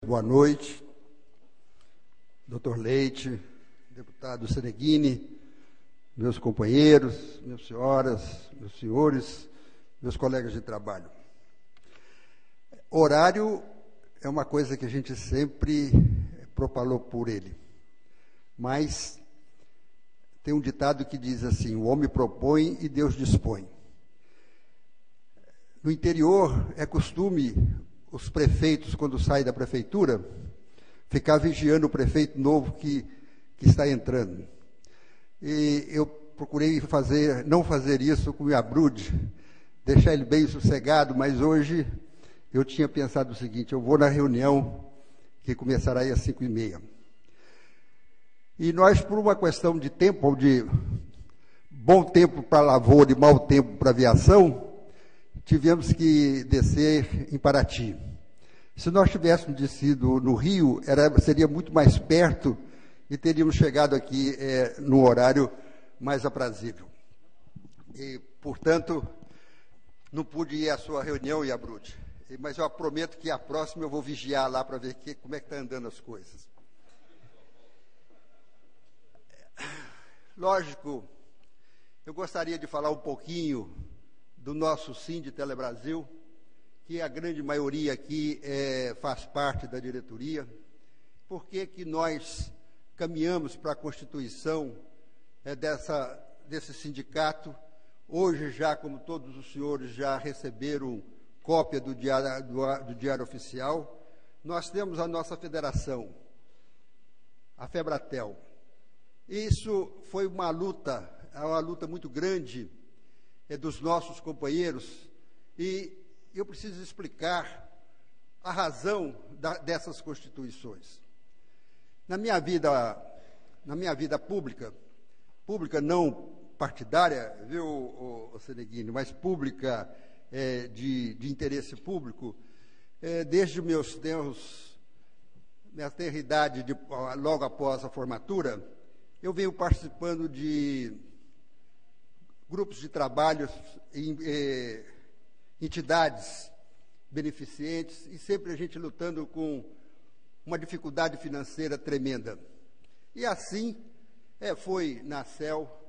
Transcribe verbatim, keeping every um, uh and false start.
boa noite. Doutor Leite, deputado Seneghini, meus companheiros, minhas senhoras, meus senhores, meus colegas de trabalho. Horário é uma coisa que a gente sempre propalou por ele, mas tem um ditado que diz assim: o homem propõe e Deus dispõe. No interior é costume os prefeitos, quando saem da prefeitura, ficar vigiando o prefeito novo que, que está entrando. E eu procurei fazer, não fazer isso com o Iabrude, deixar ele bem sossegado, mas hoje eu tinha pensado o seguinte: eu vou na reunião que começará aí às cinco e meia. E nós, por uma questão de tempo, ou de bom tempo para lavoura e mau tempo para aviação, tivemos que descer em Paraty. Se nós tivéssemos descido no Rio, era, seria muito mais perto e teríamos chegado aqui é, no horário mais aprazível. E, portanto, não pude ir à sua reunião, Iabrude, mas eu prometo que a próxima eu vou vigiar lá para ver que, como é que estão andando as coisas. Lógico, eu gostaria de falar um pouquinho do nosso Sindi Telebrasil, que a grande maioria aqui é, faz parte da diretoria. Por que que nós caminhamos para a constituição é, dessa, desse sindicato? Hoje já, como todos os senhores já receberam cópia do diário, do, do diário oficial, nós temos a nossa federação, a Febratel. Isso foi uma luta, uma luta muito grande é, dos nossos companheiros, e eu preciso explicar a razão da, dessas constituições. Na minha vida, na minha vida pública, pública não partidária, viu, o, o Seneghini, mas pública é, de, de interesse público, é, desde meus tempos, minha tenra idade, de, logo após a formatura, eu venho participando de grupos de trabalho em eh, entidades beneficentes, e sempre a gente lutando com uma dificuldade financeira tremenda. E assim é, foi na C E L,